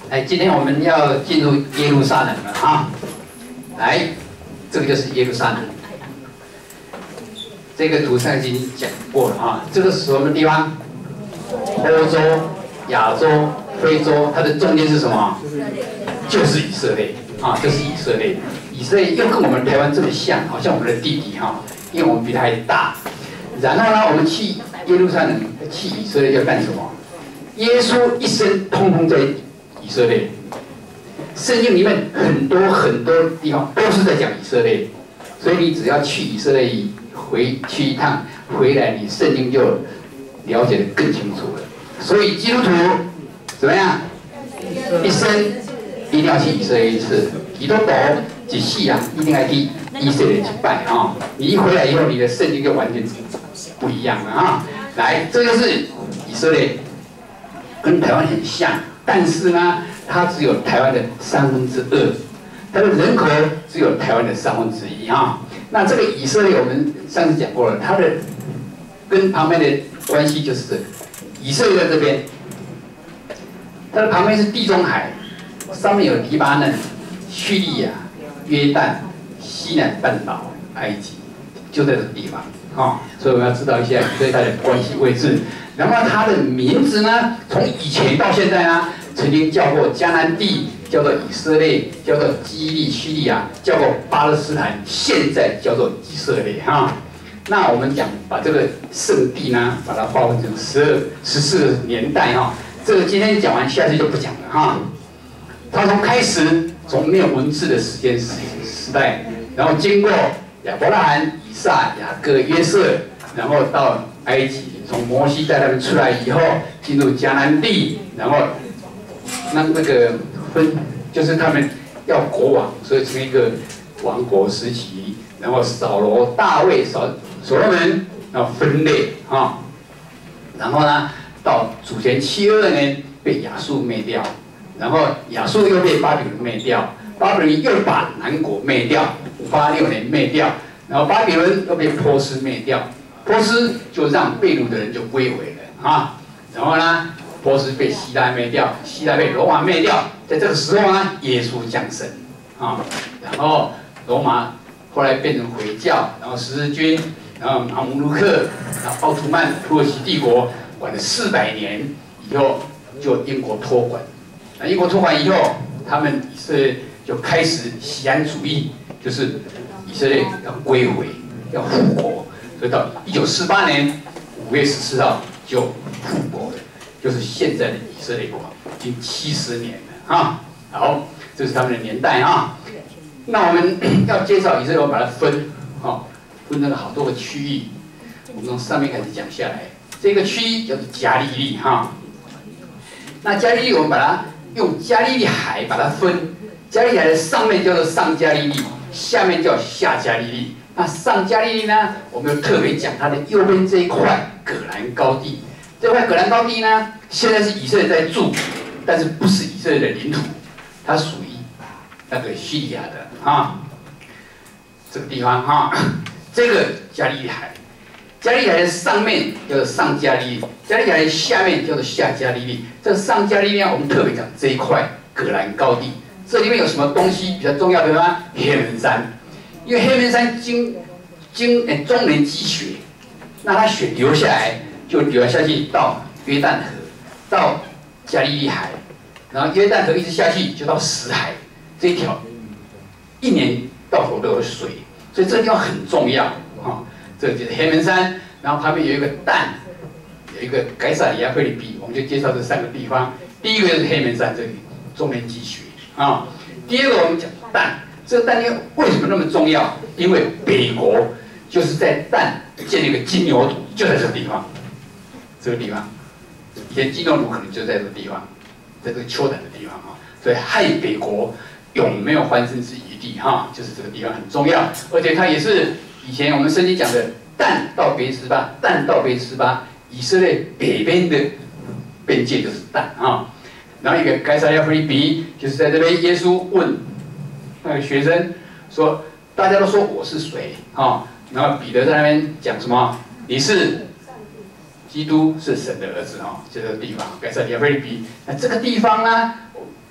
来，今天我们要进入耶路撒冷了啊！来，这个就是耶路撒冷。这个图上已经讲过了啊。这个是什么地方？欧洲、亚洲、非洲，它的中间是什么？就是以色列啊，就是以色列。以色列又跟我们台湾这么像，好像我们的弟弟哈，因为我们比他还大。然后呢，我们去耶路撒冷，去以色列要干什么？耶稣一生通通在以色列。圣经里面很多地方都是在讲以色列，所以你只要去以色列回去一趟，回来你圣经就了解得更清楚了。所以基督徒怎么样？一生一定要去以色列一次，基督徒一世啊，一定要去以色列去拜啊！你一回来以后，你的圣经就完全不一样了啊！来，这就是以色列，跟台湾很像，但是呢，它只有台湾的2/3，它的人口只有台湾的1/3啊。那这个以色列，我们上次讲过了，它的跟旁边的关系就是这个，以色列在这边，它的旁边是地中海，上面有黎巴嫩、叙利亚、约旦、西南半岛、埃及，就在这个地方啊。所以我们要知道一下以色列它的关系位置。然后它的名字呢，从以前到现在呢，曾经叫过迦南地，叫做以色列，叫做基利、叙利亚，叫过巴勒斯坦，现在叫做以色列哈。那我们讲把这个圣地呢，把它划分成14个年代哈。这个今天讲完，下次就不讲了哈。它从没有文字的时代，然后经过亚伯拉罕、以撒、雅各、约瑟，然后到埃及。从摩西带他们出来以后，进入迦南地，然后那个就是他们要国王，所以成一个王国时期。然后扫罗、大卫、所罗门，然后分裂啊。然后呢，到主前722年被亚述灭掉，然后亚述又被巴比伦灭掉，巴比伦又把南国灭掉，586年灭掉，然后巴比伦又被波斯灭掉。波斯就让被掳的人就归回了啊，然后呢，波斯被希腊灭掉，希腊被罗马灭掉，在这个时候呢，耶稣降生啊，然后罗马后来变成回教，然后十字军，然后马姆鲁克，然后奥图曼土耳其帝国管了400年以后，就英国托管，那英国托管以后，他们以色列就开始锡安主义，就是以色列要归回，要复国。所以到1948年5月14号就复国了，就是现在的以色列国，已经70年了啊。好，这是他们的年代啊。那我们要介绍以色列，我们把它分那个好多个区域。我们从上面开始讲下来，这个区域叫做加利利哈。那加利利我们把它用加利利海把它分，加利利海的上面叫做上加利利，下面叫下加利利。那上加利利呢，我们特别讲它的右边这一块葛兰高地。这块葛兰高地呢，现在是以色列在住，但是不是以色列的领土，它属于那个叙利亚的啊，这个地方哈。这个加利利海，加利利海的上面叫做上加利利，加利利海的下面叫做下加利利。这上加利利呢，我们特别讲这一块葛兰高地，这里面有什么东西比较重要的吗？黑门山。因为黑门山终年积雪，那它雪流下来就流下去到约旦河，到加利利海，然后约旦河一直下去就到死海，这一条1年到头都有水，所以这个地方很重要啊。这就是黑门山，然后旁边有一个但，有一个该萨里亚、腓立比，我们就介绍这3个地方。第一个就是黑门山这里终年积雪啊，第二个我们讲但。这个但为什么那么重要？因为北国就是在但建立一个金牛犊，就在这个地方。这个地方，以前金牛犊可能就在这个地方，在这个丘胆的地方啊。所以害北国永没有翻身之余地哈，就是这个地方很重要。而且它也是以前我们圣经讲的但到别是巴，但到别是巴，以色列北边的边界就是但啊。然后一个该撒利亚腓立比，就是在这边耶稣问。那个学生说：“大家都说我是谁啊？”然后彼得在那边讲什么？你是基督，是神的儿子啊！就这个地方，该撒利亚腓立比。那这个地方呢，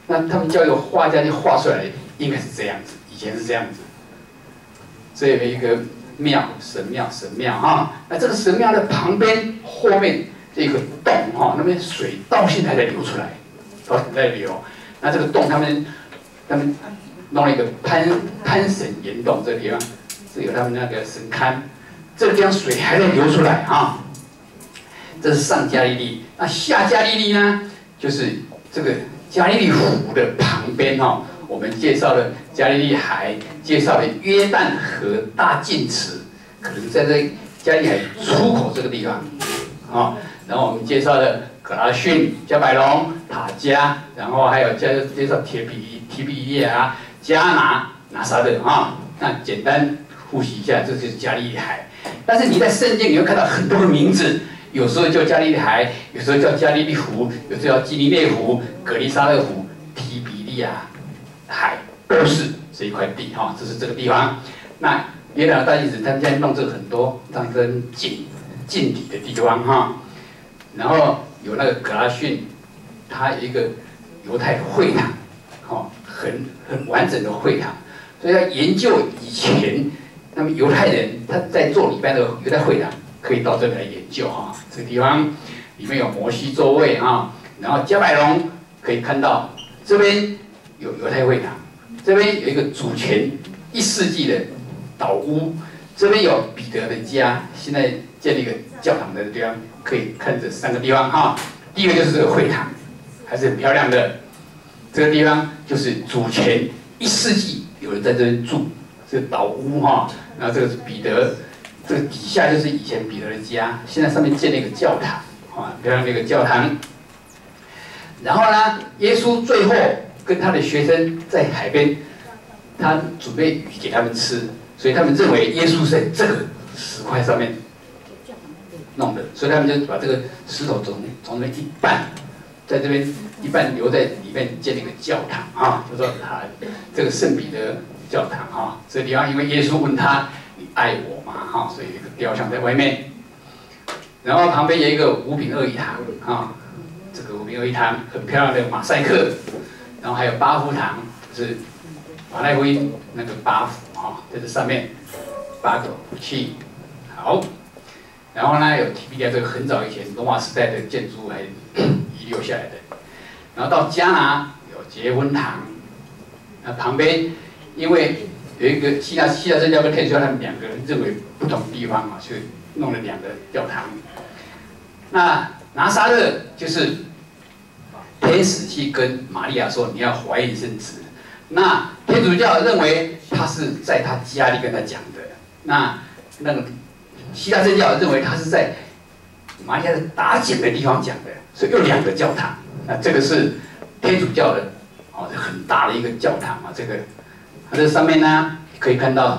那他们叫一个画家就画出来，应该是这样子，以前是这样子。这有一个庙，神庙哈。那这个神庙的旁边后面这个洞哈，那边水到现在还在流出来，到现在流。那这个洞他们弄了一个潘神岩洞，这个地方是有他们那个神龛，这个地方水还在流出来啊。这是上加利利，那下加利利呢，就是这个加利利湖的旁边哈。我们介绍了加利利海，介绍了约旦河大净池，可能在这加利利海出口这个地方啊。然后我们介绍了格拉逊、加百隆、塔加，然后还有介绍提比耶啊、加拿撒勒啊。那简单复习一下，这就是加利利海。但是你在圣经你会看到很多的名字，有时候叫加利利海，有时候叫加利利湖，有时候叫基尼内湖、格利沙勒湖、提比利亚海，都是这一块地哈。这是这个地方。那约旦大净池，他们现在弄这个很多当成禁底的地方哈。然后有那个格拉逊，他有一个犹太会堂，哦，很完整的会堂，所以要研究以前那么犹太人他在做礼拜的犹太会堂，可以到这里来研究哈。这个地方里面有摩西座位哈，然后加百隆可以看到这边有犹太会堂，这边有一个主权1世纪的岛屋，这边有彼得的家，现在建立一个教堂的地方。可以看这3个地方哈，第一个就是这个会堂，还是很漂亮的。这个地方就是主权1世纪有人在这边住，这个岛屋哈。然后这个是彼得，这个底下就是以前彼得的家，现在上面建了一个教堂啊，漂亮的一个教堂。然后呢，耶稣最后跟他的学生在海边，他准备鱼给他们吃，所以他们认为耶稣是在这个石块上面弄的，所以他们就把这个石头从那一半，在这边一半留在里面建了一个教堂啊，就说这个圣彼得教堂啊，这个地方因为耶稣问他你爱我吗哈，所以有一个雕像在外面，然后旁边有一个五饼二鱼堂啊，这个五饼二鱼堂很漂亮的马赛克，然后还有八福堂，就是马太福音那个八福啊，在这上面8个福气，好。然后呢，有提比利亚这个很早以前罗马时代的建筑还遗留下来的。然后到加拿有结婚堂，那旁边因为有一个希腊正教跟天主教，他们2个人认为不同地方啊，所以弄了2个教堂。那拿撒勒就是天使去跟玛利亚说你要怀孕生子，那天主教认为他是在他家里跟他讲的，那个。希腊正教认为他是在玛利亚的打井的地方讲的，所以有2个教堂。那这个是天主教的，哦，很大的一个教堂啊。这个，它这上面呢可以看到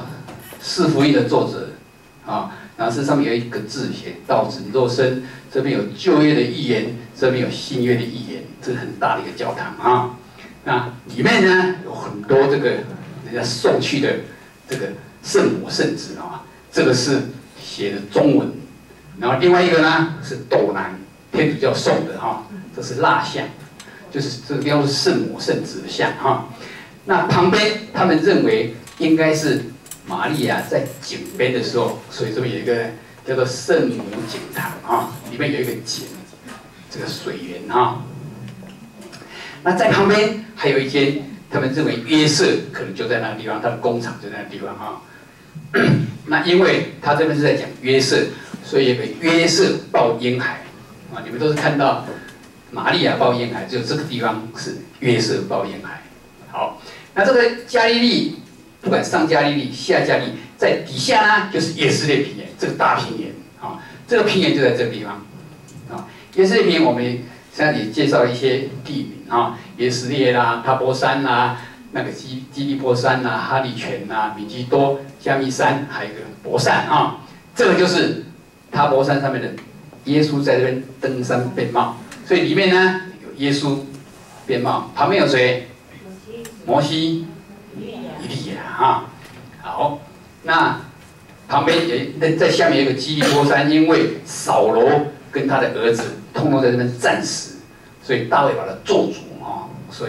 4福音的作者啊，然后这上面有一个字写道成肉身，这边有旧约的预言，这边有新约的预言，这是很大的一个教堂啊。那里面呢有很多这个人家送去的这个圣母圣子啊，这个是。写的中文，然后另外一个呢是斗南，天主教送的哈，这是蜡像，就是这个地方是圣母圣子的像哈。那旁边他们认为应该是玛利亚在井边的时候，所以这边有一个叫做圣母井堂啊，里面有一个井，这个水源哈。那在旁边还有一间，他们认为约瑟可能就在那个地方，他的工厂就在那个地方哈。那因为他这边是在讲约瑟，所以有个约瑟抱婴孩啊，你们都是看到玛利亚抱婴孩，就这个地方是约瑟抱婴孩。好，那这个加利利，不管上加利利、下加利利，在底下呢就是以色列平原，这个大平原啊，这个平原就在这个地方啊。以色列平原我们现在也介绍一些地名啊，以色列啦、塔博山啦。那个基利波山呐、哈利泉呐、米基多、加密山，还有一个博山啊，这个就是塔博山上面的耶稣在这边登山变貌，所以里面呢有耶稣变貌，旁边有谁？摩西、以利亚啊。好，那旁边在下面有一个基利波山，因为扫罗跟他的儿子通通在这边战死，所以大卫把他做主啊，所以。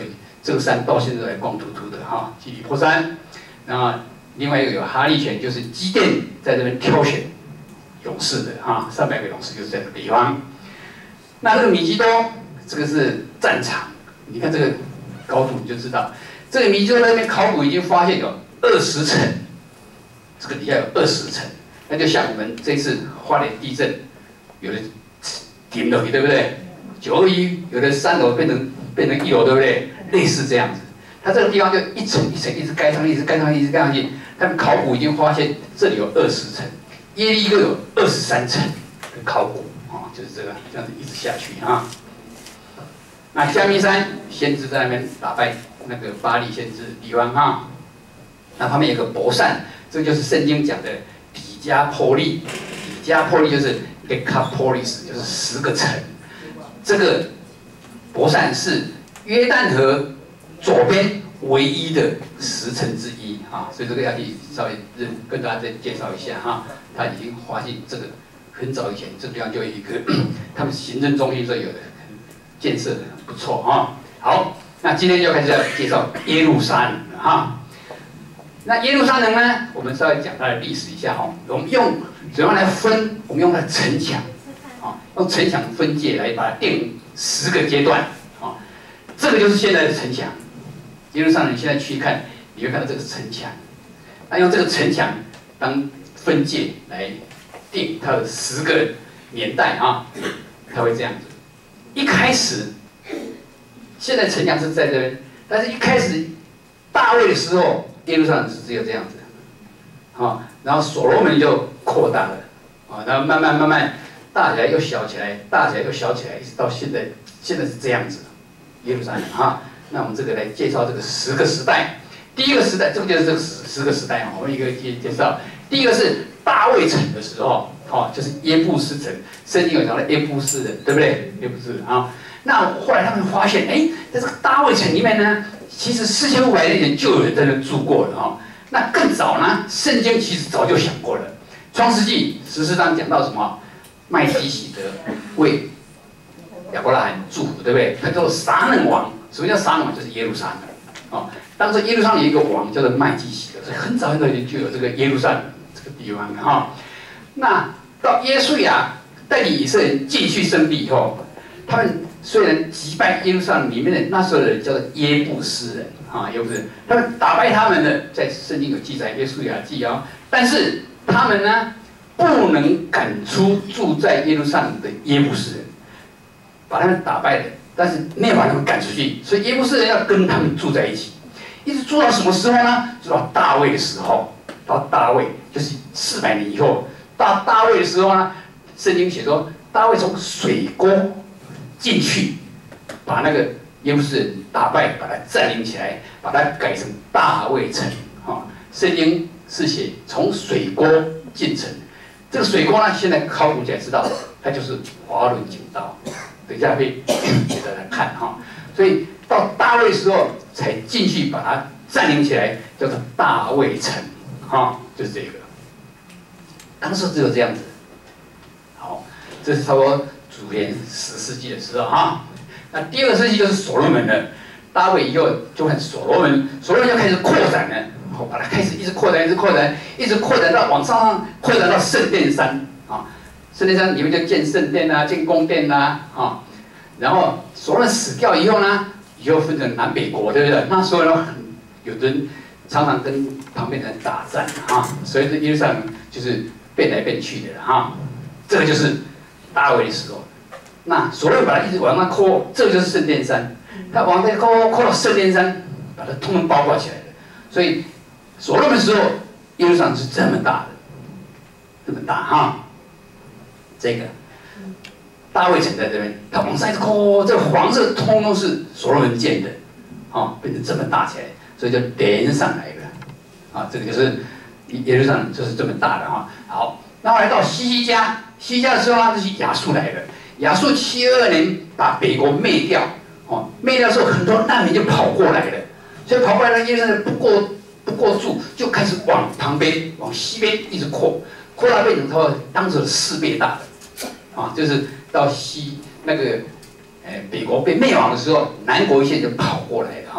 这个山到现在还光秃秃的哈，基里波山。然后另外一个有哈利泉，就是基甸在这边挑选勇士的哈，300个勇士就是在这个地方。那这个米基多，这个是战场，你看这个高度你就知道，这个米基多那边考古已经发现有20层，这个底下有20层，那就像我们这次花莲地震，有的顶楼对不对？921有的3楼变成1楼对不对？类似这样子。它这个地方就一层一层一直盖上去，一直盖上去，一直盖上去。他们考古已经发现这里有20层，耶利哥有23层的考古啊，就是这样子一直下去啊。那加密山先知在那边打败那个巴力先知的地方啊。那旁边有个伯善，这就是圣经讲的底加波利，底加波利就是 Decapolis， 就是10个城。这个伯善是约旦河左边唯一的10城之一啊，所以这个要去稍微跟大家再介绍一下哈。他已经发现这个很早以前，这个地方就有一个他们行政中心这有的建设的不错啊。好，那今天就开始要介绍耶路撒冷了哈。那耶路撒冷呢，我们稍微讲它的历史一下哈。我们用怎样来分？我们用它的城墙啊，用城墙分界来把它定10个阶段啊。这个就是现在的城墙。耶路撒冷，你现在去看，你会看到这个城墙。那用这个城墙当分界来定它的10个年代啊，它会这样子。一开始，现在城墙是在这边，但是一开始大卫的时候，耶路撒冷是只有这样子，啊，然后所罗门就扩大了，啊，然后慢慢大起来又小起来，大起来又小起来，一直到现在是这样子，耶路撒冷啊。那我们这个来介绍这个10个时代。第一个时代，这个就是这个10个时代啊，我们一个一个介绍。第一个是大卫城的时候，哦，就是耶布斯城，圣经有讲到耶布斯人，对不对？耶布斯人啊。那后来他们发现，哎，在这个大卫城里面呢，其实4500年前就有人在那住过了啊。那更早呢，圣经其实早就想过了。创世纪14章讲到什么？麦基洗德为亚伯拉罕祝福，对不对？他叫做撒冷王。什么叫撒冷王？就是耶路撒冷。哦，当时耶路撒冷有一个王叫做麦基洗德，所以很早以前就有这个耶路撒冷这个地方哈。那到耶稣亚带领以色列人进去圣地以后，他们虽然击败耶路撒冷里面的那时候的人叫做耶布斯人啊，耶布斯人，他们打败他们的，在圣经有记载，耶稣亚记啊，但是他们呢不能赶出住在耶路撒冷的耶布斯人，把他们打败了。但是没有把他们赶出去，所以耶布斯人要跟他们住在一起，一直住到什么时候呢？住到大卫的时候，到大卫就是400年以后，到大卫的时候呢，圣经写说大卫从水沟进去，把那个耶布斯人打败，把他占领起来，把它改成大卫城。圣经是写从水沟进城，这个水沟呢，现在考古起来知道，它就是华伦井道。等一下会给大家看哈，所以到大卫的时候才进去把它占领起来，叫做大卫城，哈，就是这个。当时只有这样子。好，这是差不多主前10世纪的时候哈。那第2个世纪就是所罗门了，大卫以后就看所罗门就开始扩展了，把它开始一直扩展，一直扩展到往上扩展到圣殿山啊。圣殿山里面就建圣殿啊，建宫殿啊，啊，然后所罗门死掉以后呢，以后分成南北国，对不对？那时候呢，有人常常跟旁边的人打战啊，所以这耶路撒冷就是变来变去的哈。这个就是大卫的时候。那所罗门把它一直往上扩，这个就是圣殿山，他往这扩到圣殿山，把它通通包括起来的。所以所罗门时候，耶路撒冷是这么大的，这么大哈。这个大卫城在这边，它往上一直扩，这个黄色通通是所罗门建的，变成这么大起来，所以就连上来了，啊，这个就是耶路撒冷就是这么大的哈。好，那后来到西西家的时候呢，就是亚述来了，亚述722年把北国灭掉，灭掉之后很多难民就跑过来了，所以跑过来的耶路撒冷不过住，就开始往旁边往西边一直扩到变成它当时的4倍大的。就是到那个北国被灭亡的时候，南国一线就跑过来了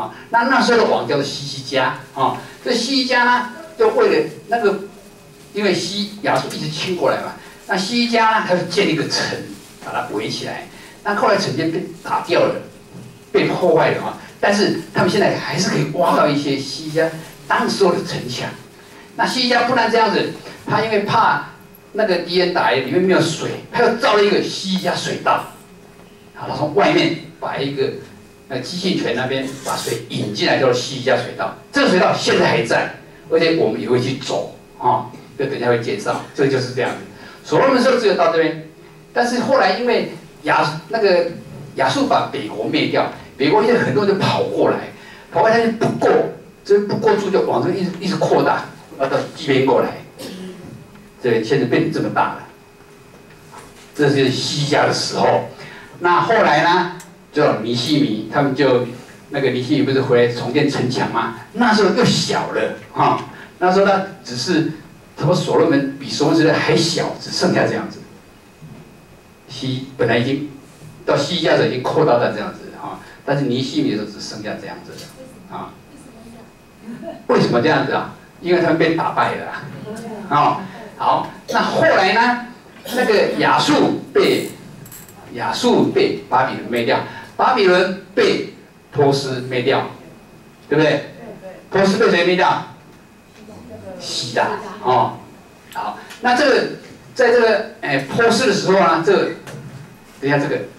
啊。那时候的王叫做西西家啊，这西西家呢，就为了那个，因为亚述一直侵过来嘛，那西西家呢，他就建立一个城，把它围起来。那后来城就被打掉了，被破坏了啊。但是他们现在还是可以挖到一些西西家当时候的城墙。那西西家不然这样子，他因为怕那个敌人打来里面没有水，他又造了一个西西家水道。好，他从外面把一个基信泉那边把水引进来，叫做西西家水道。这个水道现在还在，而且我们也会去走啊，这等一下会介绍。这个就是这样子。所罗门时候只有到这边，但是后来因为亚述把北国灭掉，北国现在很多人就跑过来，跑过来他就不够，这不够住就往这一直扩大，要到这边过来。这现在变成这么大了，这是西西家的时候。那后来呢，就尼希米他们就那个尼希米不是回来重建城墙吗？那时候又小了哈，那时候他只是什么所罗门比所罗门时代还小，只剩下这样子。本来已经到西西家的时候已经扩大到这样子啊，但是尼希米的时候只剩下这样子啊。为什么这样子啊？因为他们被打败了啊。好，那后来呢？那个亚述被巴比伦灭掉，巴比伦被波斯灭掉，对不对？波斯被谁灭掉？希腊哦。好，那这个在这个波斯的时候啊，等一下这个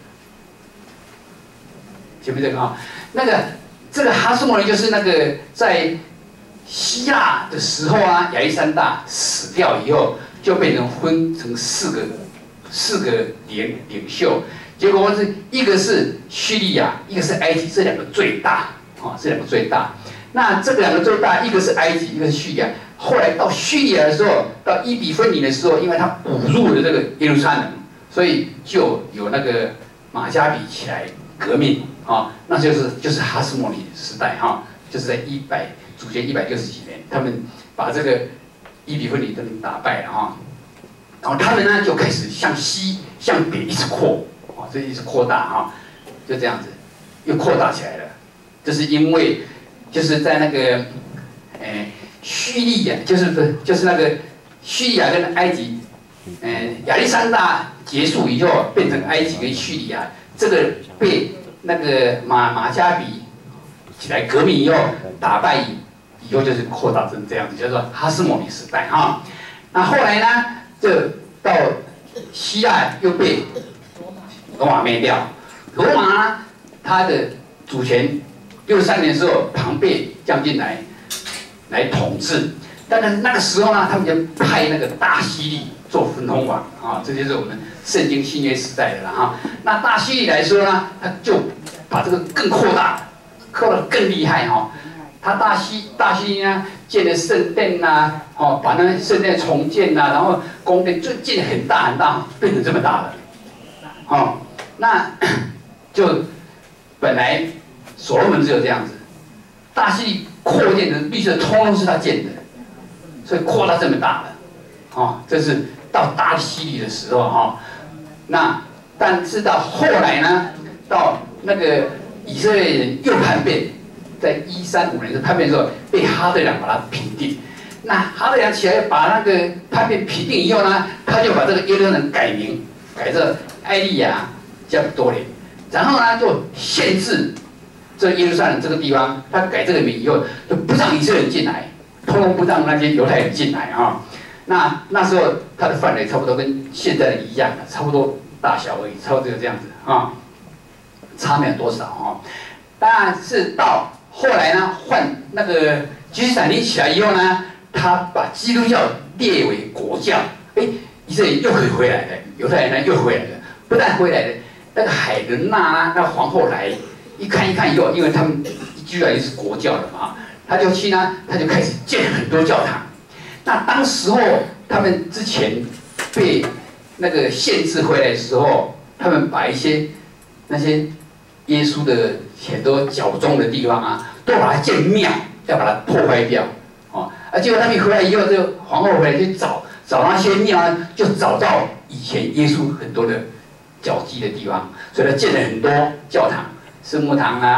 前面这个啊，这个哈斯莫尼就是那个在希腊的时候啊，亚历山大死掉以后，就被人分成四个领袖，结果是一个是叙利亚，一个是埃及，这两个最大，这两个最大。那这两个最大，一个是埃及，一个是叙利亚。后来到叙利亚的时候，到伊比分尼的时候，因为他补入了这个耶路撒冷，所以就有那个马加比起来革命啊，那就是哈斯莫尼时代哈，就是在主前160几年，他们把这个伊比分尼他们打败了哈。然后他们呢就开始向西、向北一直扩，这一直扩大哈，就这样子，又扩大起来了。这是因为就是在那个，叙利亚，就是那个叙利亚跟埃及，亚历山大结束以后，变成埃及跟叙利亚，这个被那个马加比起来革命以后打败以后，就是扩大成这样子，叫做哈斯莫尼时代哈。那后来呢？这到希腊又被罗马灭掉。罗马呢，他的主权63年的时候，庞贝将军来统治，但是那个时候呢，他们就派那个大希利做分封王啊，这就是我们圣经新约时代的了哈。那大希利来说呢，他就把这个更扩大，扩得更厉害哈。他大希利呢，建了圣殿呐，把那圣殿重建呐，然后宫殿就建得很大很大，变成这么大了，那就本来所罗门只有这样子，大希利扩建的绿色通通是他建的，所以扩大这么大了，这是到大希利的时候哈。那但是到后来呢，到那个以色列人又叛变。在135年的叛变的时候，被哈德良把它平定。那哈德良起来把那个叛变平定以后呢，他就把这个耶路撒冷改名，改成埃利亚加普多连，然后呢就限制这耶路撒冷这个地方，他改这个名以后，就不让以色列人进来，通通不让那些犹太人进来啊。那时候他的范围差不多跟现在的一样，差不多大小而已，差不多这样子啊，差没有多少啊。但是到后来呢，换那个君士坦丁起来以后呢，他把基督教列为国教，以色列又可以回来了，犹太人呢又回来了，不但回来了，那个海伦娜啊，那个皇后来一看以后，因为他们居然是国教了嘛，他就开始建很多教堂。那当时候他们之前被那个限制回来的时候，他们把那些耶稣的很多脚踪的地方啊，都把它建庙，要把它破坏掉，结果他们回来以后，这个皇后回来去找那些庙呢，就找到以前耶稣很多的脚迹的地方，所以他建了很多教堂、圣母堂啊、主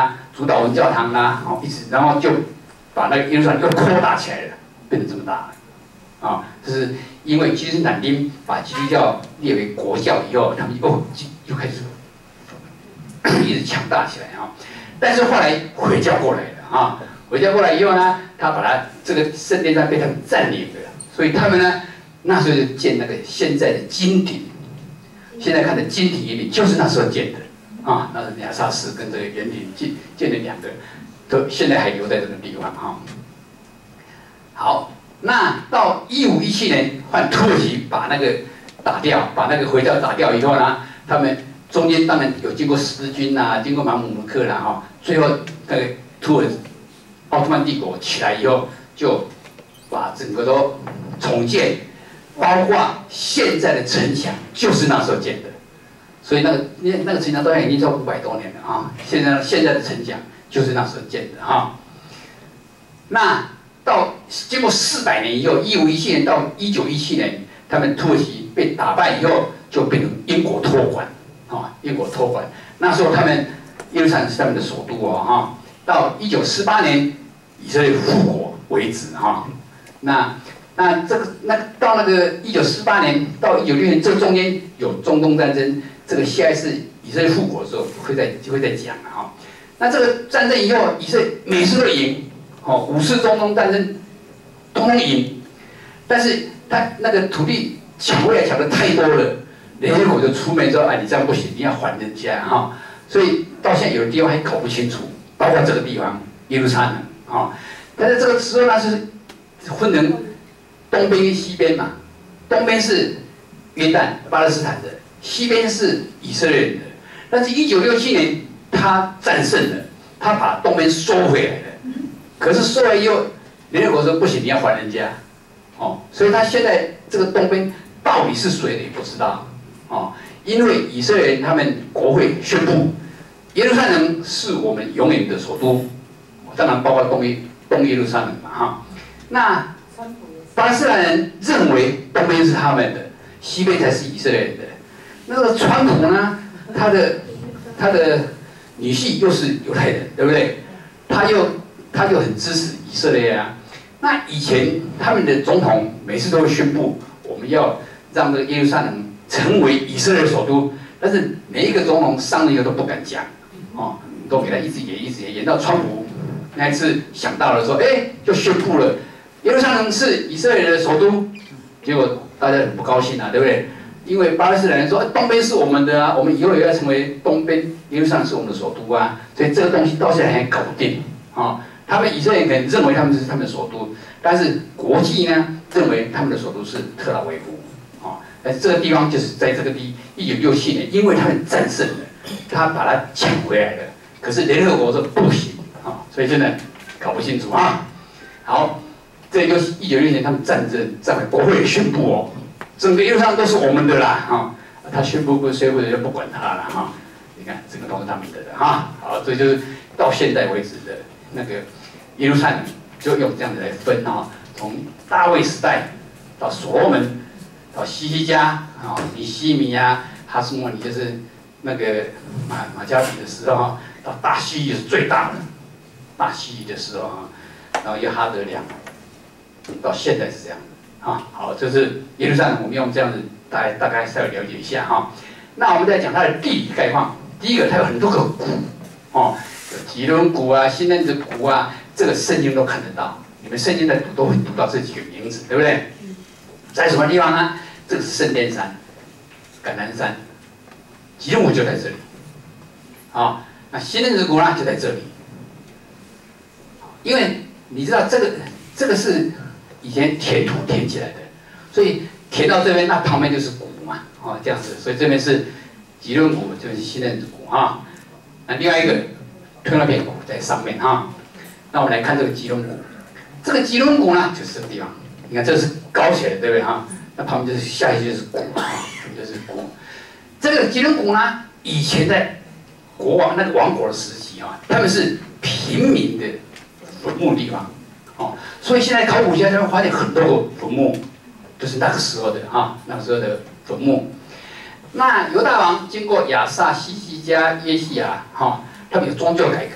主导文教堂啦，一直然后就把那个耶路撒冷又扩大起来了，变成这么大了，这是因为君士坦丁把基督教列为国教以后，他们又开始一直强大起来但是后来回教过来了回教过来以后呢，他把它这个圣殿山被他们占领了，所以他们呢那时候就建那个现在的金顶，现在看的金顶一就是那时候建的那是亚萨士跟这个圆顶建的两个，都现在还留在这个地方好，那到1517年换土耳其把那个打掉，把那个回教打掉以后呢，他们中间当然有经过十字军经过马姆鲁克啦最后那个奥斯曼帝国起来以后，就把整个都重建，包括现在的城墙就是那时候建的，所以那个城墙到现在已经超过500多年了现在的城墙就是那时候建的那到经过400年以后，1517年到1917年，他们土耳其被打败以后，就变成英国托管英国托管。那时候他们耶路撒冷是他们的首都到1948年以色列复国为止那到那个1948年到1966年，这中间有中东战争，这个下一次以色列复国的时候会再讲那这个战争以后，以色列每次都赢5次中东战争通通赢，但是他那个土地抢回来抢的太多了，联合国就出面说你这样不行，你要还人家所以到现在有的地方还搞不清楚，包括这个地方耶路撒冷但是这个时候呢是分成东边跟西边嘛，东边是约旦巴勒斯坦的，西边是以色列人的。但是1967年他战胜了，他把东边收回来了。可是收回来以后，联合国说不行，你要还人家所以他现在这个东边到底是谁的也不知道因为以色列人他们国会宣布，耶路撒冷是我们永远的首都，当然包括东耶路撒冷嘛那巴勒斯坦人认为东边是他们的，西边才是以色列人的。那个川普呢，他的女婿又是犹太人，对不对？他又很支持以色列那以前他们的总统每次都会宣布，我们要让这个耶路撒冷成为以色列首都，但是每一个总统上了以后都不敢讲都给他一直演到川普那一次想到了说，就宣布了耶路撒冷是以色列的首都，结果大家很不高兴对不对？因为巴勒斯坦人说东边是我们的我们以后也要成为东边耶路撒冷是我们的首都所以这个东西到现在还搞不定他们以色列人认为他们是他们的首都，但是国际呢认为他们的首都是特拉维夫但是这个地方就是在这个1967年，因为他们战胜了，他把它抢回来了。可是联合国说不行所以现在搞不清楚好，这就是1966年他们战回国会宣布整个耶路撒冷都是我们的啦他宣布不宣布就不管他了你看整个都是他们的好，这就是到现在为止的那个耶路撒冷就用这样子来分从大卫时代到所罗门，到西西家尼西米哈斯莫尼就是那个马加比的时候到大西域是最大的大西域的时候然后又哈德良，到现在是这样的好，这是耶路撒冷，我们用这样子大概稍微了解一下那我们再讲它的地理概况。第一个，它有很多个谷有吉伦谷新嫩子谷这个圣经都看得到，你们圣经在读都会读到这几个名字，对不对？在什么地方呢？这个是圣殿山、橄榄山，吉伦谷就在这里那新嫩子谷呢就在这里。因为你知道这个是以前填土填起来的，所以填到这边，那旁边就是谷嘛这样子，所以这边是吉伦谷，就是新嫩子谷那另外一个特拉片谷在上面那我们来看这个吉伦谷，这个吉伦谷呢就是这个地方，你看这是高起来的，对不对那旁边就是下一就是谷就是谷。这个吉伦谷呢，以前在那个王国的时期他们是平民的坟墓地方所以现在考古学家会发现很多个坟墓，就是那个时候的那个时候的坟墓。那犹大王经过亚萨、西西家、耶西亚他们有宗教改革，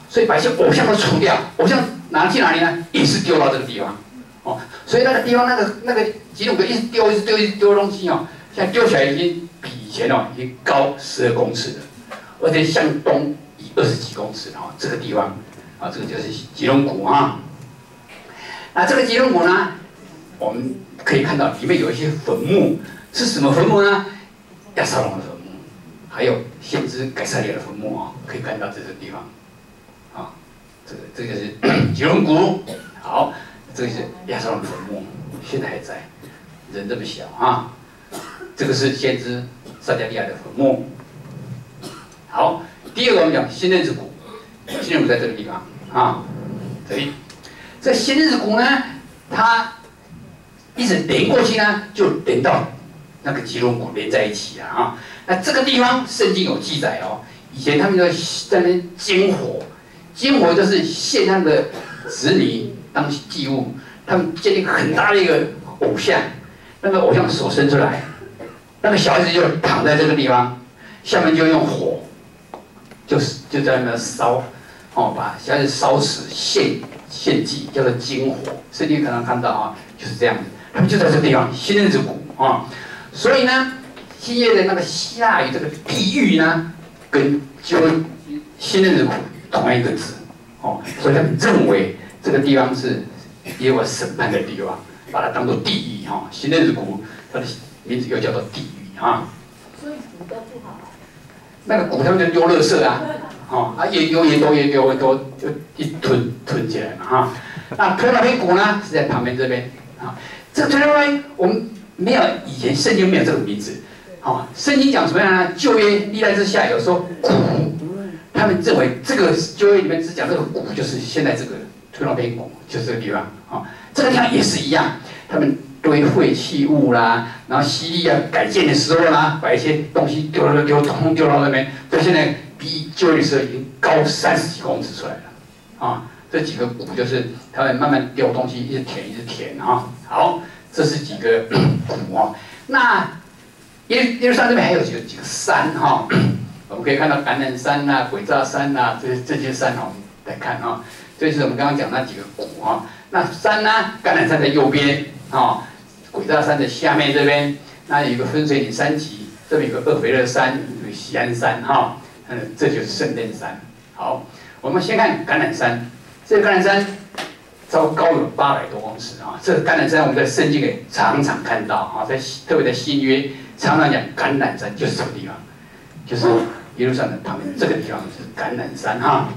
所以把一些偶像都除掉，偶像拿去哪里呢？也是丢到这个地方。哦，所以那个地方那个吉隆坡一直丢东西哦，现在丢起来已经比以前哦已经高12公尺了，而且向东移20几公尺了哦，这个地方啊，这个就是吉隆谷啊。那这个吉隆谷呢，我们可以看到里面有一些坟墓，是什么坟墓呢？亚撒龙的坟墓，还有先知改撒利亚的坟墓啊，可以看到这个地方。啊，这个是吉隆谷，好。这个是亚撒龙的坟墓，现在还在，人这么小啊。这个是先知撒迦利亚的坟墓。好，第二个我们讲新日子谷，新日子谷在这个地方啊。这里，这新日子谷呢，它一直连过去呢，就连到那个吉隆谷连在一起啊。那这个地方圣经有记载哦，以前他们在那边煎火，煎火就是献他们的子女当祭物，他们建立很大的一个偶像，那个偶像手伸出来，那个小孩子就躺在这个地方，下面就用火，就在那烧，哦，把小孩子烧死献祭，叫做金火。圣经可能看到啊，就是这样子，他们就在这个地方新日子谷啊，所以呢，新约的那个希腊语这个地狱呢，跟就新日子谷同一个字，哦，所以他们认为。这个地方是耶和华审判的地方，把它当做地狱哈。新日子谷，它的名字又叫做地狱哈。 所以谷都不好。 那个谷他们就丢垃圾啊，哦，啊越丢越多，就一吞起来嘛哈。那推拿边谷呢是在旁边这边啊。这个推拿边我们没有以前圣经没有这个名字，哦，圣经讲什么样呢？旧约历代之下有说谷，他们认为这个旧约里面只讲这个谷就是现在这个。推拿边谷就是这个地方啊，这个地方也是一样，他们堆废弃物啦，然后西利改建的时候啦，把一些东西通通丢到那边，所以现在比旧的时候已经高30几公尺出来了啊。这几个谷就是他们慢慢丢东西，一直填啊。好，这是几个谷啊。那耶路撒冷这边还有几个山哈，我们可以看到橄榄山呐、鬼栅山呐，这些山哈，我们来看啊。这是我们刚刚讲那几个谷啊，那山呢，橄榄山在右边啊，鬼栅山的下面这边，那有一个分水岭山脊，这边有个厄斐勒山，有锡安山哈，这就是圣殿山。好，我们先看橄榄山，这个橄榄山超高有800多公尺啊，这个橄榄山我们在圣经里常常看到啊，特别在新约常常讲橄榄山就是这个地方，就是耶路撒冷旁边这个地方就是橄榄山哈。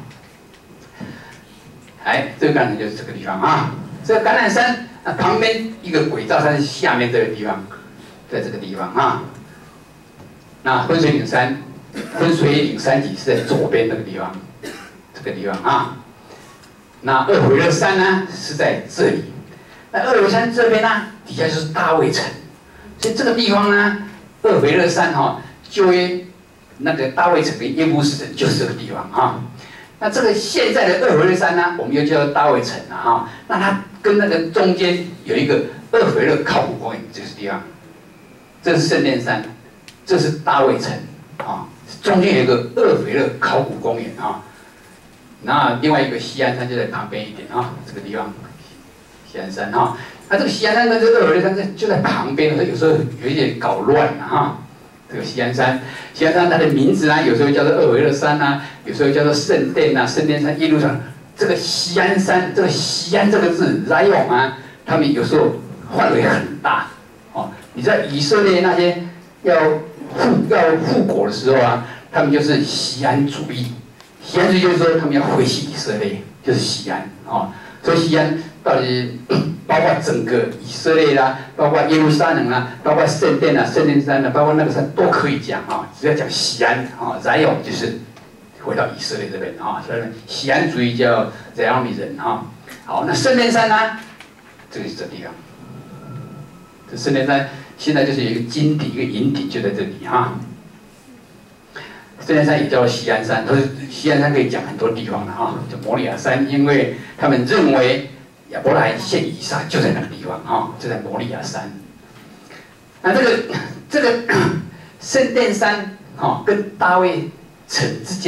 哎，这个橄榄就是这个地方啊。这个橄榄山旁边一个鬼栅山下面这个地方，在这个地方啊。那分水岭山脊是在左边那个地方，这个地方啊。那厄斐勒山呢是在这里。那厄斐勒山这边呢，底下就是大卫城，所以这个地方呢，厄斐勒山哈，旧约那个大卫城跟耶布斯城就是这个地方啊。那这个现在的厄斐勒山呢，我们又叫大卫城了哈。那它跟那个中间有一个厄斐勒考古公园，这个地方，这是圣殿山，这是大卫城啊。中间有一个厄斐勒考古公园啊。那另外一个锡安山就在旁边一点啊，这个地方，锡安山哈。那这个锡安山跟这个厄斐勒山就在旁边，有时候有一点搞乱了哈。这个锡安山，锡安山它的名字呢，有时候叫做厄斐勒山呐，有时候叫做圣殿呐，圣殿山耶路撒冷。这个锡安山，这个锡安这个字来用啊，他们有时候范围很大哦。你在以色列那些要复国的时候啊，他们就是锡安主义。锡安主义就是说他们要回去以色列，就是锡安哦。所以锡安到底包括整个以色列啦，包括耶路撒冷啦，包括圣殿啊、圣殿山啊，包括那个山都可以讲啊。只要讲锡安啊，然后就是回到以色列这边啊。所以锡安主义叫怎样的人啊？好，那圣殿山呢？这个是这地方。这圣殿山现在就是有一个金顶、一个银顶，就在这里哈。圣殿山也叫锡安山，可是锡安山可以讲很多地方的哈，叫摩利亚山，因为他们认为亚伯拉罕献以撒就在那个地方哈，就在摩利亚山。那这个圣殿山哈，跟大卫城之间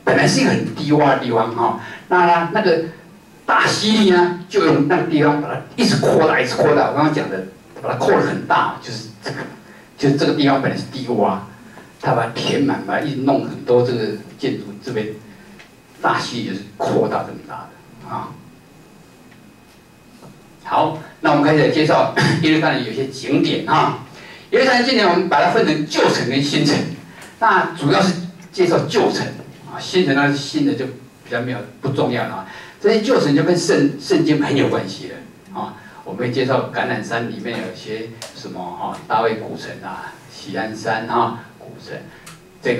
本来是一个很低洼的地方哈，那个大溪地呢，就用那个地方把它一直扩大，一直扩大。我刚刚讲的，把它扩得很大，就是这个地方本来是低洼，它把它填满，把它一直弄很多这个建筑，这边大溪也是扩大这么大的啊。好，那我们开始介绍耶路撒冷有些景点哈。耶路撒冷景点我们把它分成旧城跟新城，那主要是介绍旧城啊，新城那新的就比较没有不重要了啊。这些旧城就跟圣经很有关系了啊。我们会介绍橄榄山里面有些什么啊，大卫古城啊，锡安山啊，古城，这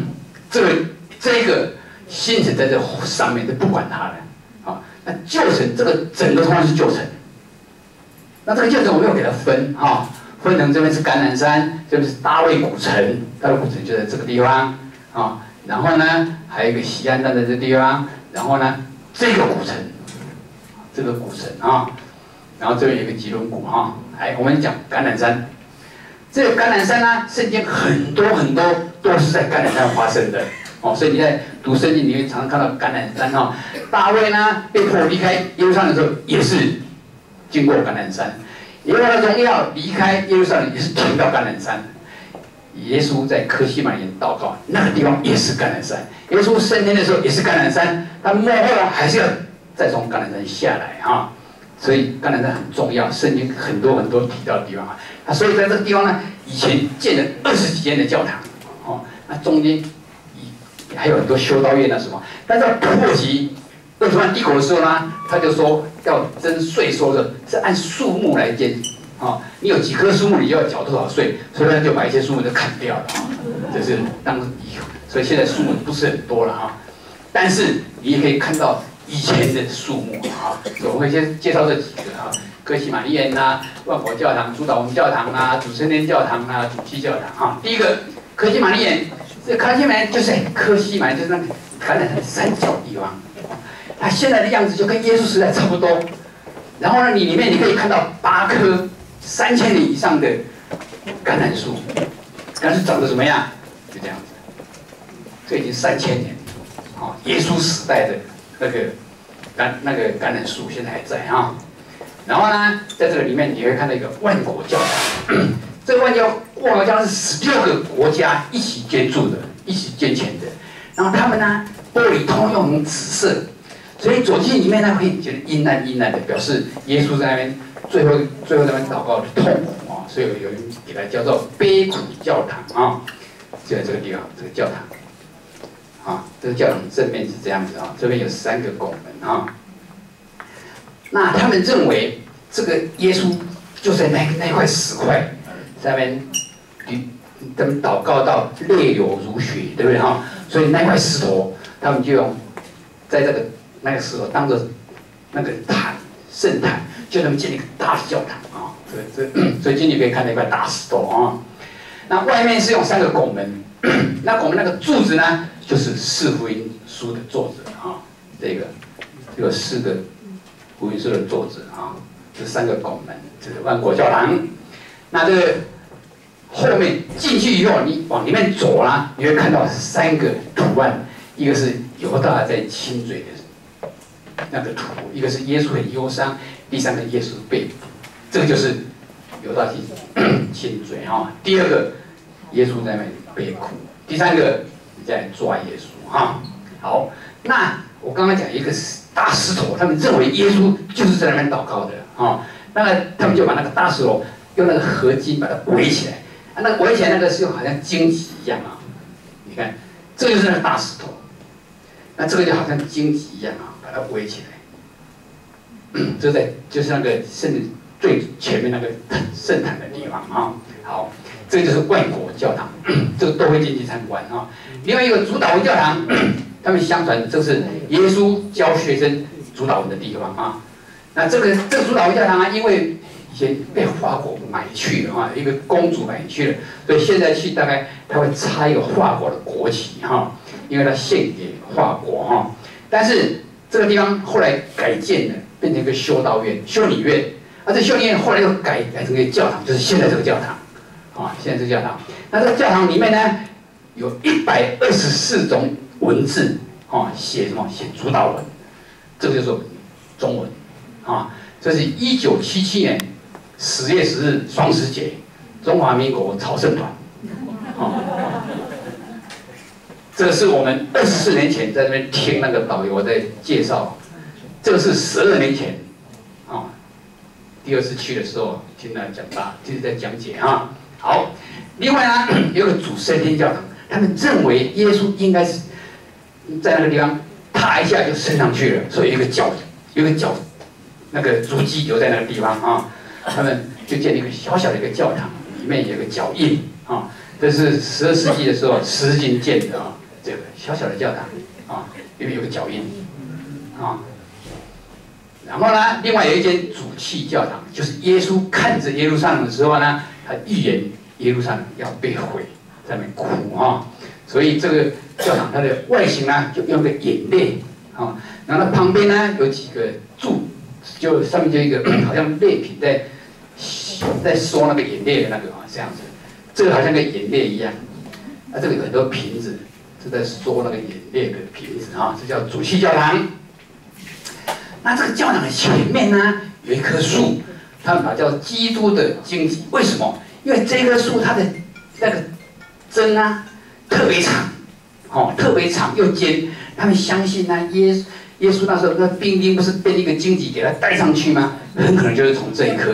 个新城在这上面就不管它了啊。那旧城这个整个通常是旧城。那这个旧城我们又给它分哈，分成这边是橄榄山，这边是大卫古城，大卫古城就在这个地方啊。然后呢，还有一个锡安山在这地方，然后呢，这个古城啊，然后这边有一个吉伦谷哈。来，我们讲橄榄山，这个橄榄山呢，圣经很多都是在橄榄山发生的哦，所以你在读圣经，你会常常看到橄榄山哈。大卫呢被迫离开耶路撒冷的时候，也是经过橄榄山，耶和华的荣耀离开耶路撒冷也是停到橄榄山。耶稣在客西马尼园祷告，那个地方也是橄榄山。耶稣升天的时候也是橄榄山，他末后还是要再从橄榄山下来哈。所以橄榄山很重要，圣经很多提到的地方啊。所以在这个地方呢，以前建了20几间的教堂，哦，那中间还有很多修道院啊什么。但是到土耳其鄂图曼帝国的时候呢，他就说要征税收的是按树木来建，啊，你有几棵树木，你就要缴多少税，所以他就把一些树木就砍掉了啊，这是所以现在树木不是很多了哈，但是你也可以看到以前的树木啊，我会先介绍这几个啊，客西马尼园呐、万国教堂、主祷文教堂啊、主升天教堂啊、主基教堂啊。第一个客西马尼园，这客西马尼就是客西马尼就是那个橄榄山三角地方。它现在的样子就跟耶稣时代差不多，然后呢，里面你可以看到8棵3000年以上的橄榄树，但是长得怎么样？就这样子，这已经3000年，啊，耶稣时代的那个橄榄树现在还在啊。然后呢，在这个里面你会看到一个万国教堂，这个万国教堂是16个国家一起捐助的，一起捐钱的，然后他们呢玻璃通用成紫色。所以走进里面呢，会觉得阴暗的，表示耶稣在那边最后在那边祷告的痛苦啊，所以有人给它叫做悲苦教堂啊，就在这个地方，这个教堂啊，这个教堂正面是这样子啊，这边有3个拱门啊。那他们认为这个耶稣就在那块石块上面，他们祷告到泪流如血，对不对哈？所以那块石头，他们就用在那个石头当做那个圣坛，就他们建了一个大的教堂啊。所以进去可以看到一块大石头啊。那外面是用3个拱门，那拱门那个柱子呢，就是4福音书的作者啊。这个4个福音书的作者啊，这3个拱门，这是万国教堂。那这个后面进去以后，你往里面走啦，你会看到3个图案，一个是犹大在亲嘴的那个图，一个是耶稣很忧伤，第3个耶稣被捕，这个就是犹大亲嘴哈。第2个耶稣在那边悲哭，第3个你在抓耶稣哈。好，那我刚刚讲一个大石头，他们认为耶稣就是在那边祷告的啊。那他们就把那个大石头用那个合金把它围起来，那个围起来那个是好像荆棘一样啊。你看，这就是那个大石头，那这个就好像荆棘一样啊。把它围起来，就是那个最前面那个圣坛的地方啊。好，这个就是万国教堂，这个都会进去参观啊。另外一个主祷文教堂，他们相传这是耶稣教学生主祷文的地方啊。那这个主祷文教堂啊，因为以前被法国买去了啊，一个公主买去了，所以现在去大概他会插一个法国的国旗哈，因为它献给法国哈。但是这个地方后来改建了，变成一个修道院、修理院。这修理院后来又改成一个教堂，就是现在这个教堂，啊，现在这个教堂。那这个教堂里面呢，有124种文字， 写什么？写主导文，这个就是中文，这是1977年10月10日双十节，中华民国朝圣团，这个是我们24年前在那边听那个导游在介绍，这个是12年前，第2次去的时候听他就是在讲解哈。好，另外呢，有个主升天教堂，他们认为耶稣应该是在那个地方踏一下就升上去了，所以有一个脚那个足迹留在那个地方他们就建立一个小小的一个教堂，里面有个脚印这是12世纪的时候十字军建的这个小小的教堂里面有个脚印然后呢，另外有一间主器教堂，就是耶稣看着耶路撒冷的时候呢，他预言耶路撒冷要被毁，在那边哭所以这个教堂它的外形呢，就用个眼泪然后它旁边呢有几个柱，就上面就一个好像泪瓶在说那个眼泪的那个这样子，这个好像跟眼泪一样，这个有很多瓶子是在说那个眼泪的瓶子这叫主器教堂。那这个教堂的前面呢，有一棵树，他们把它叫基督的荆棘。为什么？因为这棵树它的那个针特别长，特别长又尖。他们相信呢，耶稣那时候那兵丁不是编一个荆棘给他带上去吗？很可能就是从这一棵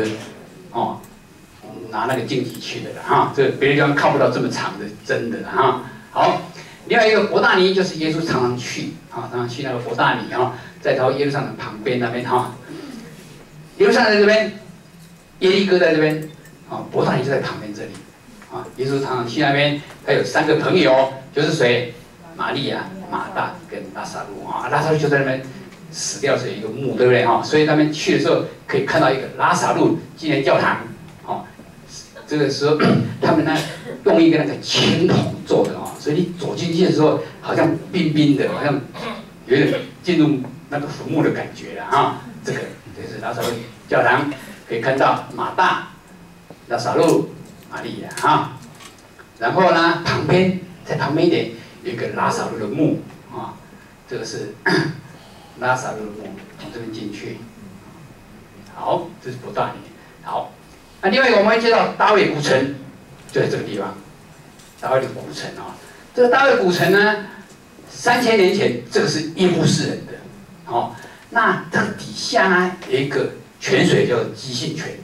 拿那个荆棘去的了这别的地方看不到这么长的针的好，另外一个伯大尼就是耶稣常常去常常去那个伯大尼在耶路撒冷旁边那边耶路撒冷在这边，耶利哥在这边伯大尼就在旁边这里耶稣常常去那边，他有3个朋友，就是谁？玛利亚、马大跟拉撒路拉撒路就在那边死掉，是有一个墓，对不对所以那边去的时候可以看到一个拉撒路纪念教堂这个时候他们呢用一个那个青铜做的所以你走进去的时候好像冰冰的，好像有点进入那个坟墓的感觉了这个就是拉撒路教堂，可以看到马大、拉撒路、玛利亚然后呢在旁边一点有一个拉撒路的墓这个是拉撒路的墓，从这边进去。好，这是伯大尼。好，那另外一个我们会介绍大卫古城，就在这个地方。大卫的古城这个大卫古城呢，3000年前这个是耶布斯人的那这个底下呢有一个泉水叫基信泉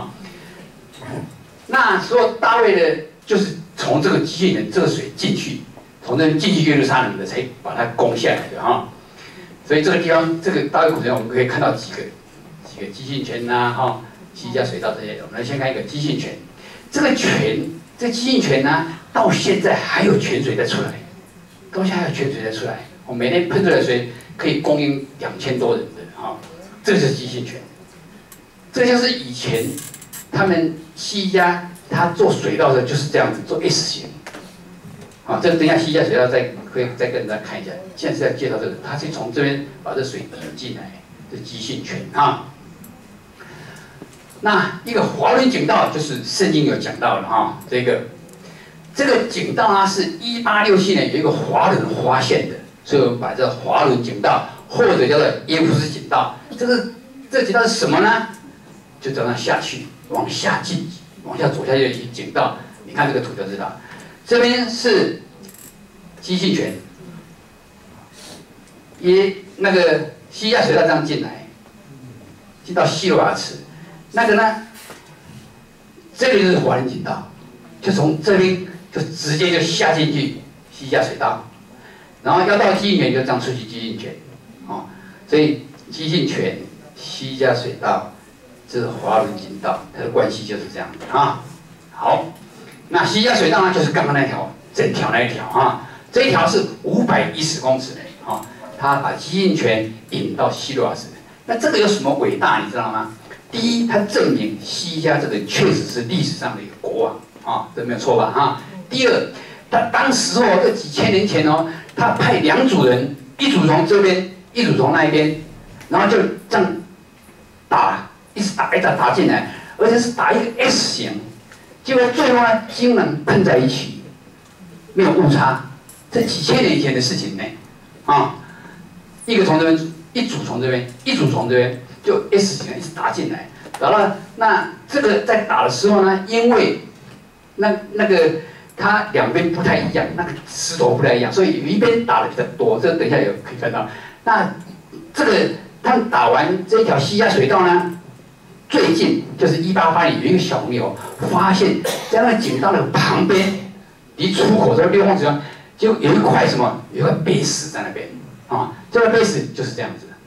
那说大卫的就是从这个基信泉这个水进去，从这进去耶路撒冷的才把它攻下来的所以这个地方这个大卫古城我们可以看到几个基信泉西加水道这些。我们来先看一个基信泉，这个基信泉呢到现在还有泉水在出来，到现在还有泉水在出来，我每天喷出来的水可以供应2000多人的这就是基信泉。这就是以前他们西家他做水道的就是这样子做 S 型这个等一下西家水道可以再跟大家看一下。现在是要介绍这个，他是从这边把这水引进来，这基信泉那一个华伦井道就是圣经有讲到了这个井道是1867年有一个华伦发现的，所以我们把这华伦井道或者叫做耶布斯井道，这井道是什么呢？就这样下去，往下走下去有一个井道，你看这个图就知道。这边是基信泉，那个西亚水道这样进来，进到希罗瓦池，那个呢，这里就是华伦井道，就从这边就直接就下进去西亚水道，然后要到基信泉就这样出去基信泉，所以基信泉、西加水道，这是华伦井道，它的关系就是这样的好，那西加水道呢，就是刚刚那条，整条那一条这一条是510公尺它把基信泉引到希罗瓦池。那这个有什么伟大，你知道吗？第一，它证明西家这个确实是历史上的一个国王这没有错吧第二，他当时这几千年前他派2组人，一组从这边，一组从那一边，然后就这样打，一直打进来，而且是打一个 S 型，结果最后呢，竟然碰在一起，没有误差，这几千年前的事情呢一个从这边，一组从这边，一组从这边，就 S 型一直打进来，打了。那这个在打的时候呢，因为那个它两边不太一样，那个石头不太一样，所以有一边打的比较多。这个等一下有可以看到。那这个他们打完这一条西亚水道呢，最近就是1880年有一个小朋友发现，在那个井道的旁边，离出口这6公尺，就有一块什么，有一块碑石在那边啊。这个碑石就是这样子，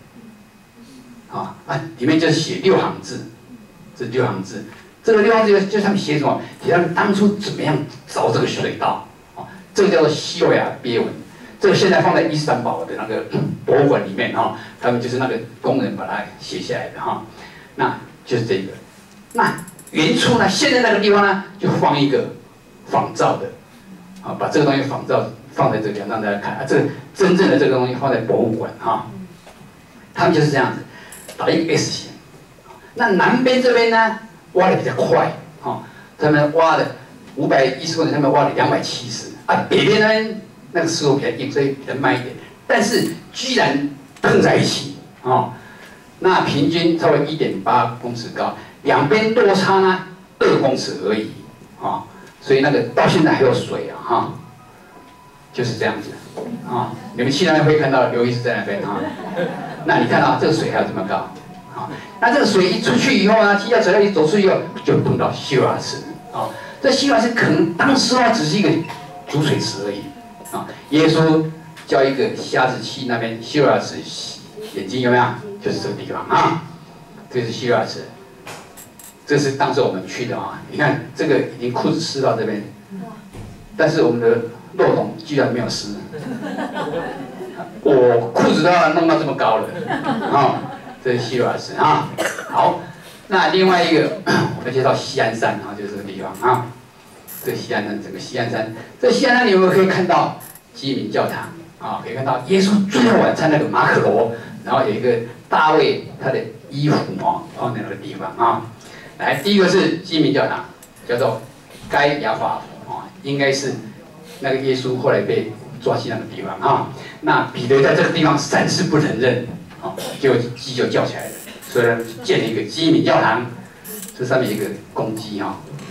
里面就是写6行字，这6行字。这个6行字就是他们写什么？写他们当初怎么样造这个水道啊？这个叫做西罗亚鳖文。这个现在放在伊斯坦堡的那个博物馆里面哈，他们就是那个工人把它写下来的哈。那就是这个。那原处呢，现在那个地方呢，就放一个仿造的，把这个东西仿造放在这里让大家看啊。这个真正的这个东西放在博物馆哈。他们就是这样子，打一个 S 型。那南边这边呢，挖的比较快哈，他们挖的510公里，他们挖的270啊。北边那边那个石头比较硬，所以比较慢一点，但是居然碰在一起啊。那平均稍微1.8公尺高，两边落差呢2公尺而已啊，所以那个到现在还有水啊哈，就是这样子啊。你们去那边会看到刘医师在那边哈，那你看到这个水还有这么高啊？那这个水一出去以后呢，西亚水道一走出去以后，就碰到希罗亚池啊。这希罗亚池可能当时啊只是一个煮水池而已啊。耶稣叫一个瞎子去那边希罗亚池，眼睛有没有？就是这个地方啊，这是希罗亚池，这是当时我们去的啊。你看这个已经裤子湿到这边，但是我们的漏洞居然没有湿，我裤子都要弄到这么高了啊。这是希罗亚池啊。好，那另外一个我们介绍锡安山啊，就是这个地方啊。这锡安山，整个锡安山，这锡安山你们可以看到基民教堂啊，可以看到耶稣最后晚餐那个马可罗。然后有一个大卫他的衣服放在那个地方啊。来，第一个是基民教堂，叫做该亚法应该是那个耶稣后来被抓去那个地方啊。那彼得在这个地方3次不承认，结果鸡就叫起来了，所以呢建了一个基民教堂，这上面有一个公鸡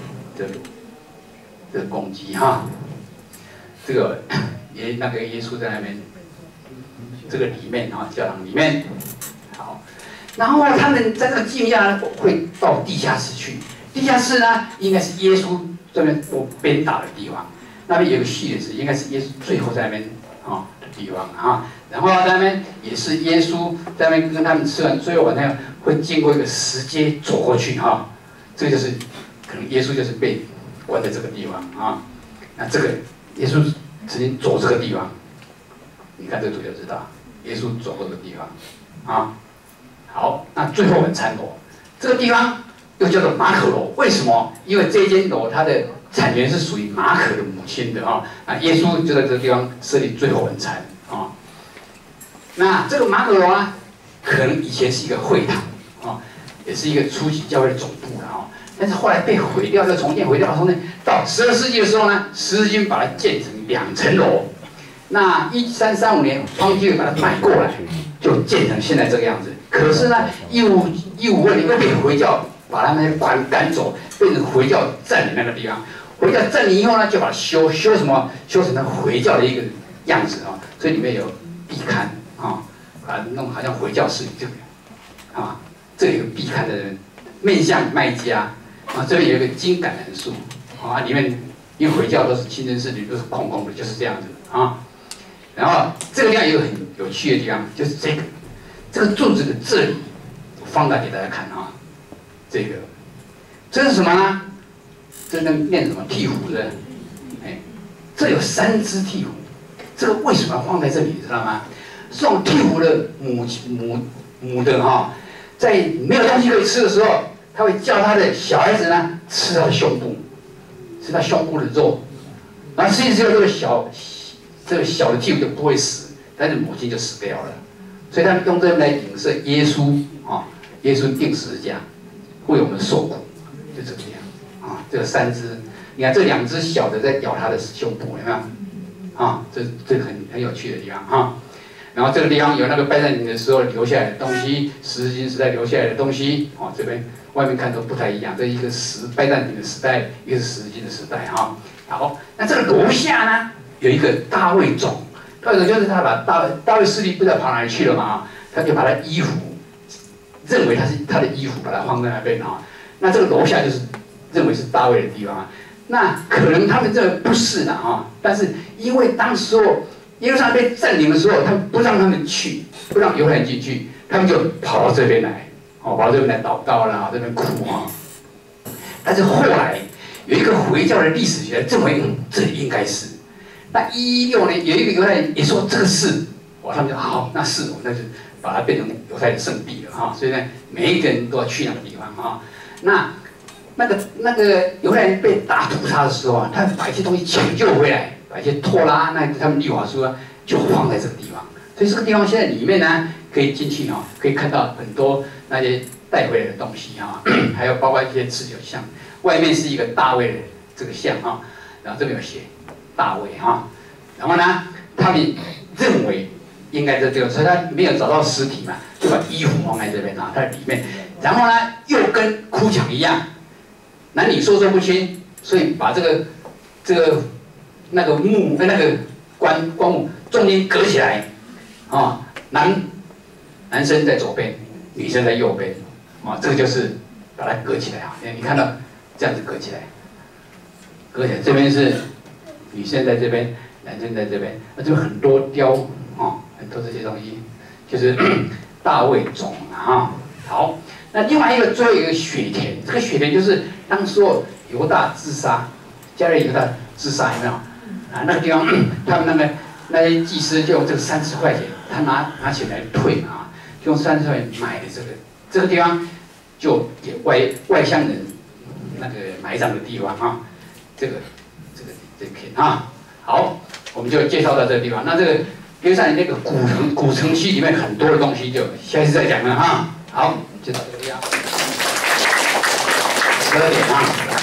这个公鸡哈，这个那个耶稣在那边。这个里面教堂里面，好，然后他们在这个基民教堂会到地下室去，地下室呢应该是耶稣这边鞭打的地方，那边有个序列是应该是耶稣最后在那边的地方啊，然后在那边也是耶稣在那边跟他们吃完最后晚上会经过一个石阶走过去哈，这个就是可能耶稣就是被关在这个地方啊，那这个耶稣曾经走这个地方。你看这个图就知道，耶稣走过这个地方，啊，好，那最后晚餐楼，这个地方又叫做马可楼，为什么？因为这间楼它的产权是属于马可的母亲的啊，那耶稣就在这个地方设立最后晚餐啊。那这个马可楼啊，可能以前是一个会堂啊，也是一个初期教会的总部了啊，但是后来被毁掉，又重建毁掉，到12世纪的时候呢，十字军把它建成2层楼。那1335年，方济各把它买过来，就建成现在这个样子。可是呢，1552年又被回教把他们赶走，变成回教占领那个地方。回教占领以后呢，就把它修什么？修成了回教的一个样子啊。所以里面有壁龛啊，把它弄好像回教式这个啊，这里有壁龛的人面向卖家啊，这边有一个金橄榄树啊，里面因为回教都是清真寺里都是空空的，就是这样子啊。然后这个地方有个很有趣的地方，就是这个柱子的这里，我放大给大家看啊。这是什么呢？这念什么？鹈鹕的，这有3只鹈鹕，这个为什么要放在这里？你知道吗？这种鹈鹕的母的在没有东西可以吃的时候，它会叫它的小孩子呢吃它的胸部，吃它胸部的肉，然后吃一吃这个小的鹈鹕就不会死，但是母亲就死掉了，所以他们用这个来影射耶稣耶稣钉十字架，为我们受苦，就这个样啊。这个3只，你看这2只小的在咬它的胸部，有没有？这个很有趣的地方啊。 然后这个地方有那个拜占庭的时候留下来的东西，十字军时代留下来的东西，哦，这边外面看都不太一样，这一个拜占庭的时代，一个是十字军的时代哈。好，那这个楼下呢有一个大卫冢，大卫冢就是他把大卫势力不知道跑哪里去了嘛，他就把他衣服，认为他是他的衣服，把它放在那边啊。那这个楼下就是认为是大卫的地方啊。那可能他们这不是的啊，但是因为当时候耶路撒冷被占领的时候，他们不让他们去，不让犹太人进去，他们就跑到这边来，哦，跑到这边来祷告啦，这边哭啊。但是后来有一个回教的历史学家认为，这里应该是。那116年有一个犹太人也说这个是，哦，他们就好，那是，那就把它变成犹太的圣地了哈。所以呢，每一个人都要去那个地方哈。那个犹太人被大屠杀的时候啊，他们把一些东西抢救回来，把一些托拉他们律法书啊，就放在这个地方。所以这个地方现在里面呢，可以进去哈，可以看到很多那些带回来的东西哈，还有包括一些持久像，外面是一个大卫的这个像哈，然后这边有写大卫哈，然后呢，他们认为应该在这个，所以他没有找到尸体嘛，就把衣服放在这边啊，在里面，然后呢，又跟哭墙一样。男女授受不亲，所以把那个棺木中间隔起来，啊，男生在左边，女生在右边，啊，这个就是把它隔起来啊。你看到这样子隔起来，这边是女生在这边，男生在这边，那就很多雕啊，很多这些东西，就是大卫冢啊。好。那另外一个最后一个血田，这个血田就是当时犹大自杀，加勒犹大自杀有没有？啊，那个地方他们那些祭司就用这个30块钱，他拿钱来退啊，就用30块钱买的这个地方，就给外乡人那个埋葬的地方啊，这片啊，好，我们就介绍到这个地方。那这个边上那个古城区里面很多的东西，就下次再讲了哈。好，就到这个地方，12点啊。